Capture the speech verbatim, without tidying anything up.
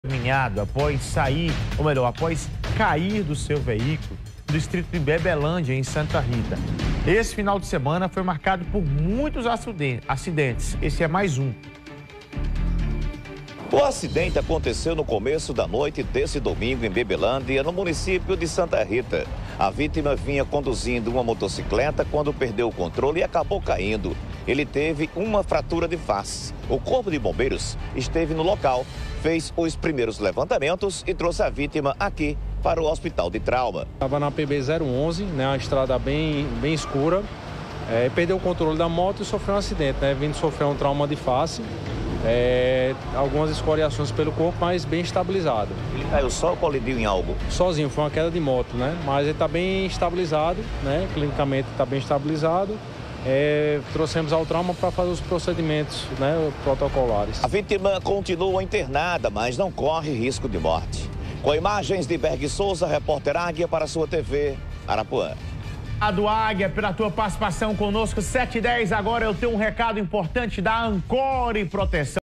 Minhado após sair, ou melhor, após cair do seu veículo no distrito de Bebelândia, em Santa Rita. Esse final de semana foi marcado por muitos acidentes. Esse é mais um. O acidente aconteceu no começo da noite desse domingo em Bebelândia, no município de Santa Rita. A vítima vinha conduzindo uma motocicleta quando perdeu o controle e acabou caindo. Ele teve uma fratura de face. O corpo de bombeiros esteve no local, fez os primeiros levantamentos e trouxe a vítima aqui para o hospital de trauma. Estava na P B zero onze, né, uma estrada bem, bem escura, é, perdeu o controle da moto e sofreu um acidente, né, vindo sofrer um trauma de face, é, algumas escoriações pelo corpo, mas bem estabilizado. Ele caiu só ou colidiu em algo? Sozinho, foi uma queda de moto, né, mas ele está bem estabilizado, né, clinicamente está bem estabilizado. É, trouxemos ao trauma para fazer os procedimentos, né, protocolares. A vítima continua internada, mas não corre risco de morte. Com imagens de Berg Souza, repórter Águia para a sua T V, Arapuã. Obrigado, Águia, pela tua participação conosco. sete e dez, agora eu tenho um recado importante da Encore Proteção.